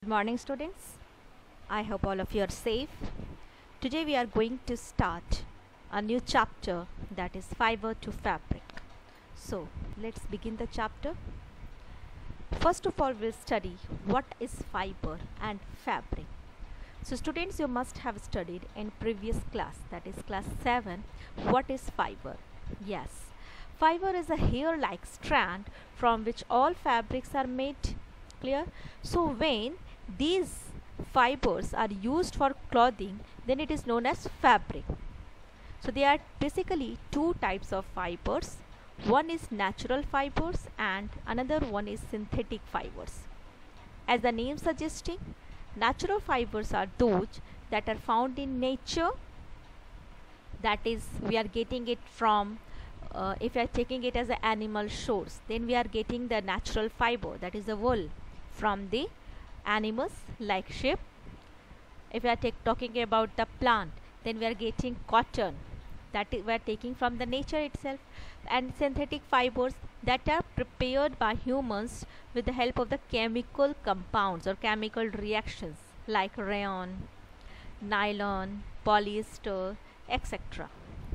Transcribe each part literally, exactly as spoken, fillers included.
Good morning, students. I hope all of you are safe. Today we are going to start a new chapter, that is fiber to fabric. So let's begin the chapter. First of all, we'll study what is fiber and fabric. So students, you must have studied in previous class, that is class seven, what is fiber. Yes, fiber is a hair-like strand from which all fabrics are made. Clear? So when these fibers are used for clothing, then it is known as fabric. So there are basically two types of fibers. One is natural fibers and another one is synthetic fibers. As the name suggesting, natural fibers are those that are found in nature, that is we are getting it from uh, if we are taking it as an animal source, then we are getting the natural fiber, that is the wool, from the animals like sheep. If we are talking about the plant, then we are getting cotton, that we are taking from the nature itself. And synthetic fibers that are prepared by humans with the help of the chemical compounds or chemical reactions like rayon, nylon, polyester, et cetera.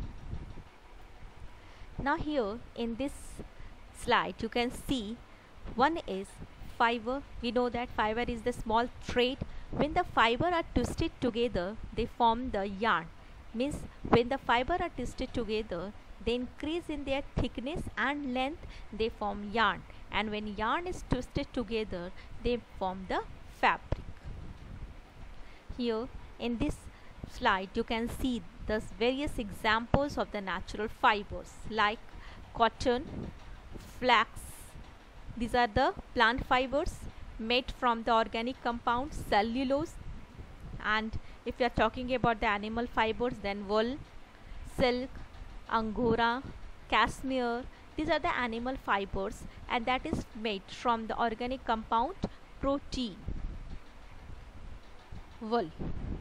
Now here in this slide you can see one is fiber. We know that fiber is the small thread. When the fiber are twisted together, they form the yarn. Means when the fiber are twisted together, they increase in their thickness and length, they form yarn. And when yarn is twisted together, they form the fabric. Here in this slide you can see the various examples of the natural fibers like cotton, flax. These are the plant fibers made from the organic compound cellulose. And if we are talking about the animal fibers, then wool, silk, angora, cashmere, these are the animal fibers, and that is made from the organic compound protein. Wool.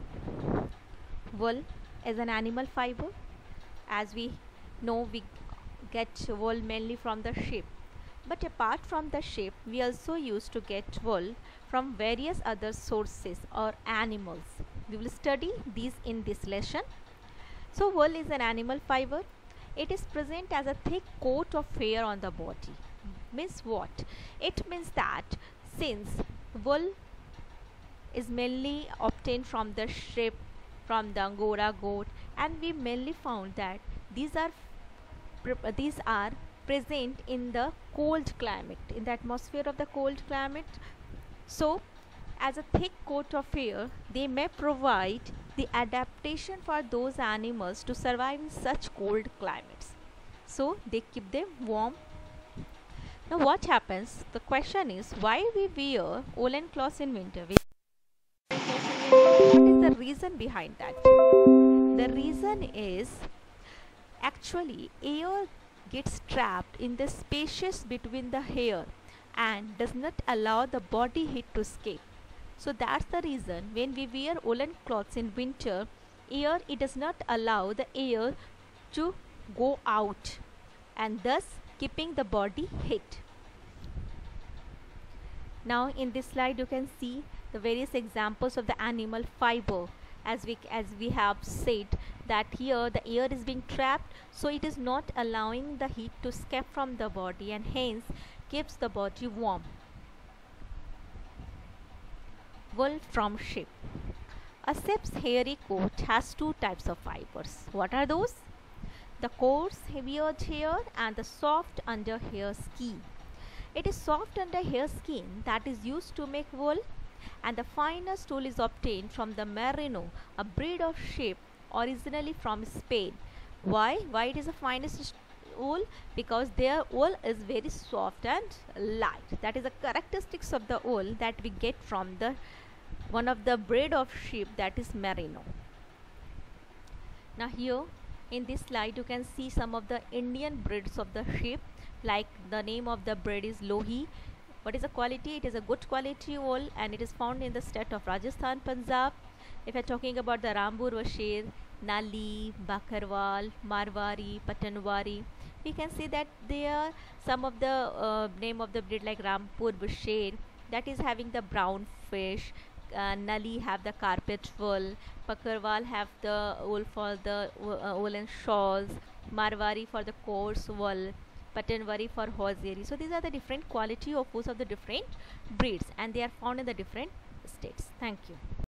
Wool is an animal fiber. As we know, we get wool mainly from the sheep. But apart from the sheep, we also used to get wool from various other sources or animals. We will study these in this lesson. So wool is an animal fiber. It is present as a thick coat of hair on the body. Means what? It means that since wool is mainly obtained from the sheep, from the angora goat, and we mainly found that these are these are present in the cold climate, in the atmosphere of the cold climate. So as a thick coat of hair, they may provide the adaptation for those animals to survive in such cold climates. So they keep them warm. Now what happens? The question is, why we wear woolen clothes in winter? What is the reason behind that? The reason is actually air gets trapped in the spaces between the hair and does not allow the body heat to escape. So that's the reason when we wear woolen clothes in winter, air it does not allow the air to go out, and thus keeping the body heat. Now in this slide you can see the various examples of the animal fiber. As we as we have said that here the air is being trapped, so it is not allowing the heat to escape from the body and hence keeps the body warm. Wool from sheep. A sheep's hairy coat has two types of fibers. What are those? The coarse heavier hair and the soft under hair skin. It is soft under hair skin that is used to make wool, and the finest wool is obtained from the merino, a breed of sheep originally from Spain. Why? Why it is the finest wool? Because their wool is very soft and light. That is the characteristics of the wool that we get from the one of the breed of sheep, that is merino. Now here in this slide you can see some of the Indian breeds of the sheep, like the name of the breed is Lohi. What is the quality? It is a good quality wool and it is found in the state of Rajasthan, Punjab. If you are talking about the Rampur Vasher, Nali, Bakarwal, Marwari, Patanwari, we can see that they are some of the uh, name of the breed like Rampur Vasher, that is having the brown fish. uh, Nali have the carpet wool, Pakarwal have the wool for the wo- uh, woolen shawls, Marwari for the coarse wool, Patanwari for hosiery. So these are the different quality of wool of the different breeds, and they are found in the different states. Thank you.